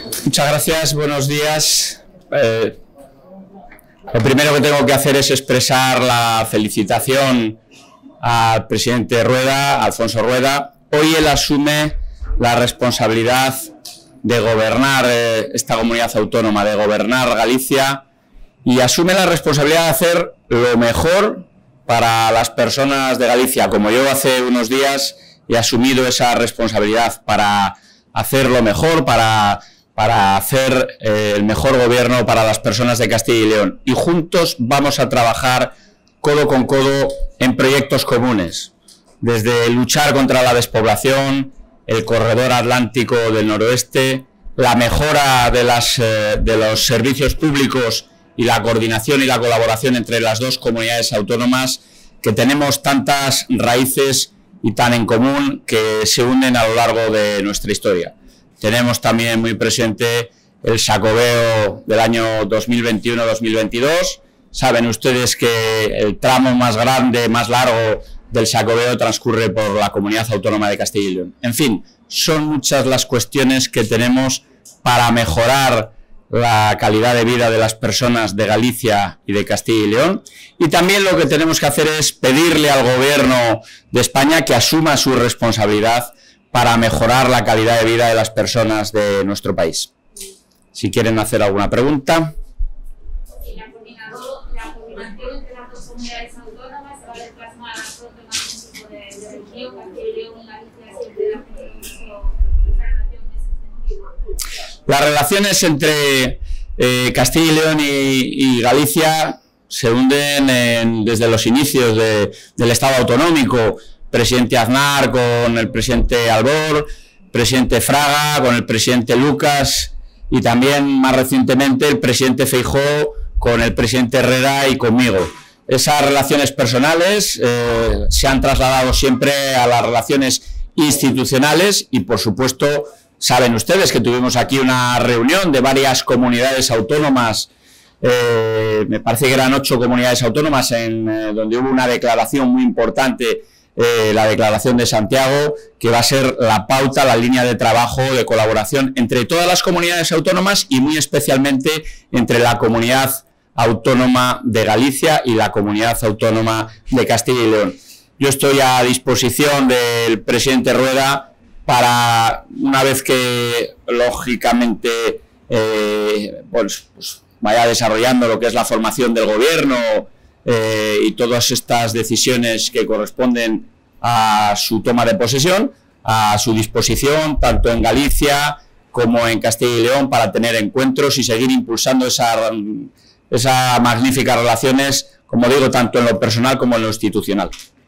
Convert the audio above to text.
Muchas gracias, buenos días. Lo primero que tengo que hacer es expresar la felicitación al presidente Rueda, Alfonso Rueda. Hoy él asume la responsabilidad de gobernar esta comunidad autónoma, de gobernar Galicia, y asume la responsabilidad de hacer lo mejor para las personas de Galicia, como yo hace unos días he asumido esa responsabilidad para hacer lo mejor, para hacer el mejor gobierno para las personas de Castilla y León. Y juntos vamos a trabajar codo con codo en proyectos comunes, desde luchar contra la despoblación, el corredor atlántico del noroeste, la mejora de los servicios públicos y la coordinación y la colaboración entre las dos comunidades autónomas que tenemos tantas raíces y tan en común que se unen a lo largo de nuestra historia. Tenemos también muy presente el Xacobeo del año 2021-2022. Saben ustedes que el tramo más grande, más largo del Xacobeo transcurre por la comunidad autónoma de Castilla y León. En fin, son muchas las cuestiones que tenemos para mejorar la calidad de vida de las personas de Galicia y de Castilla y León. Y también lo que tenemos que hacer es pedirle al Gobierno de España que asuma su responsabilidad para mejorar la calidad de vida de las personas de nuestro país. Si quieren hacer alguna pregunta. La coordinación entre las dos comunidades autónomas se va a ver plasmada pronto en algún tipo de región, Castilla y León y Galicia siempre ha tenido esa relación en ese sentido. Las relaciones entre Castilla y León y Galicia se hunden desde los inicios del Estado autonómico. Presidente Aznar con el presidente Albor, presidente Fraga con el presidente Lucas y también más recientemente el presidente Feijóo con el presidente Herrera y conmigo. Esas relaciones personales se han trasladado siempre a las relaciones institucionales y, por supuesto, saben ustedes que tuvimos aquí una reunión de varias comunidades autónomas, me parece que eran 8 comunidades autónomas, donde hubo una declaración muy importante, la Declaración de Santiago, que va a ser la pauta, la línea de trabajo, de colaboración entre todas las comunidades autónomas y muy especialmente entre la comunidad autónoma de Galicia y la comunidad autónoma de Castilla y León. Yo estoy a disposición del presidente Rueda para, una vez que lógicamente pues vaya desarrollando lo que es la formación del gobierno y todas estas decisiones que corresponden a su toma de posesión, a su disposición, tanto en Galicia como en Castilla y León, para tener encuentros y seguir impulsando esas magníficas relaciones, como digo, tanto en lo personal como en lo institucional.